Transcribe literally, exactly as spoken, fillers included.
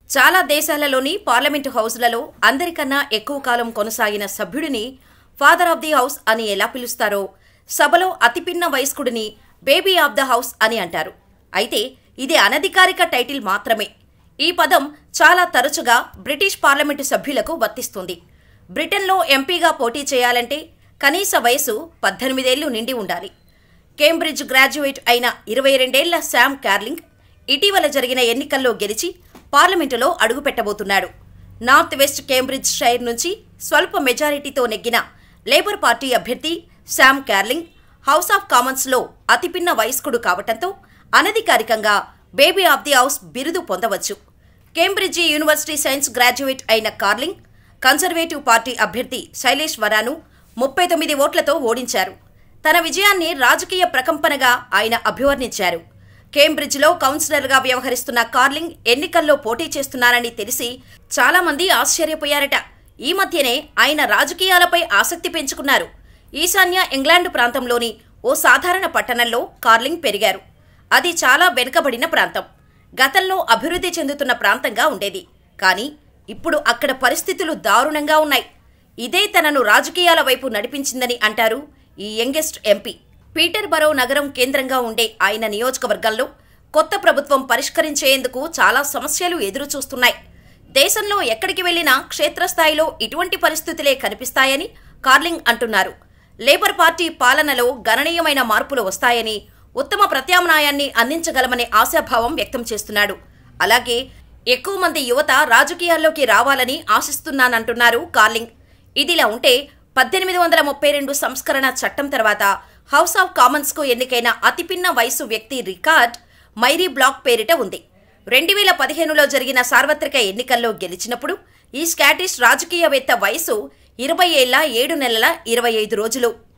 చాలా దేశాలలోని పార్లమెంటు హౌస్లలో అందరికన్నా ఎక్కువ కాలం కొనసాగిన సభ్యుడిని ఫాదర్ ఆఫ్ ది హౌస్ అని ఎలా పిలుస్తారో, సభలో అతిపిన్న వయస్కుడిని బేబీ ఆఫ్ ద హౌస్ అని అంటారు. అయితే ఇది అనధికారిక టైటిల్ మాత్రమే. ఈ పదం చాలా తరచుగా బ్రిటిష్ పార్లమెంటు సభ్యులకు వర్తిస్తుంది. బ్రిటన్లో ఎంపీగా పోటీ చేయాలంటే కనీస వయసు పద్దెనిమిదేళ్లు నిండి ఉండాలి. కేంబ్రిడ్జ్ గ్రాడ్యుయేట్ అయిన ఇరవై రెండేళ్ల శామ్ కార్లింగ్ ఇటీవల జరిగిన ఎన్నికల్లో గెలిచి పార్లమెంటులో అడుగుపెట్టబోతున్నాడు. నార్త్ వెస్ట్ కేంబ్రిడ్జ్ షైర్ నుంచి స్వల్ప మెజారిటీతో నెగ్గిన లేబర్ పార్టీ అభ్యర్థి శామ్ కార్లింగ్ హౌస్ ఆఫ్ కామన్స్లో అతిపిన్న వయస్కుడు కావటంతో అనధికారికంగా బేబీ ఆఫ్ ది హౌస్ బిరుదు పొందవచ్చు. కేంబ్రిడ్జి యూనివర్సిటీ సైన్స్ గ్రాడ్యుయేట్ అయిన కార్లింగ్ కన్జర్వేటివ్ పార్టీ అభ్యర్థి శైలేష్ వరాను ముప్పై తొమ్మిది ఓట్లతో ఓడించారు. తన విజయాన్ని రాజకీయ ప్రకంపనగా ఆయన అభివర్ణించారు. కేంబ్రిడ్జ్లో కౌన్సిలర్గా వ్యవహరిస్తున్న కార్లింగ్ ఎన్నికల్లో పోటీ చేస్తున్నారని తెలిసి చాలామంది ఆశ్చర్యపోయారట. ఈ మధ్యనే ఆయన రాజకీయాలపై ఆసక్తి పెంచుకున్నారు. ఈశాన్య ఇంగ్లాండ్ ప్రాంతంలోని ఓ సాధారణ పట్టణంలో కార్లింగ్ పెరిగారు. అది చాలా వెనుకబడిన ప్రాంతం. గతంలో అభివృద్ధి చెందుతున్న ప్రాంతంగా ఉండేది. కానీ ఇప్పుడు అక్కడ పరిస్థితులు దారుణంగా ఉన్నాయి. ఇదే తనను రాజకీయాల వైపు నడిపించిందని అంటారు ఈ యంగెస్ట్ ఎంపీ. పీటర్ బరో నగరం కేంద్రంగా ఉండే ఆయన నియోజకవర్గంలో కొత్త ప్రభుత్వం పరిష్కరించేందుకు చాలా సమస్యలు ఎదురుచూస్తున్నాయి. దేశంలో ఎక్కడికి వెళ్లినా క్షేత్రస్థాయిలో ఇటువంటి పరిస్థితులే కనిపిస్తాయని కార్లింగ్ అంటున్నారు. లేబర్ పార్టీ పాలనలో గణనీయమైన మార్పులు వస్తాయని, ఉత్తమ ప్రత్యామ్నాయాన్ని అందించగలమనే ఆశాభావం వ్యక్తం చేస్తున్నాడు. అలాగే ఎక్కువ మంది యువత రాజకీయాల్లోకి రావాలని ఆశిస్తున్నానంటున్నారు కార్లింగ్. ఇదిలా ఉంటే పద్దెనిమిది వందల ముప్పై రెండు సంస్కరణ చట్టం తర్వాత హౌస్ ఆఫ్ కామన్స్కు ఎన్నికైన అతిపిన్న వయసు వ్యక్తి రికార్డ్ మైరీ బ్లాక్ పేరిట ఉంది. రెండు వేల పదిహేనులో జరిగిన సార్వత్రిక ఎన్నికల్లో గెలిచినప్పుడు ఈ స్కాటిష్ రాజకీయవేత్త వయసు ఇరవై ఏళ్ల ఏడు నెలల ఇరవై ఐదు రోజులు.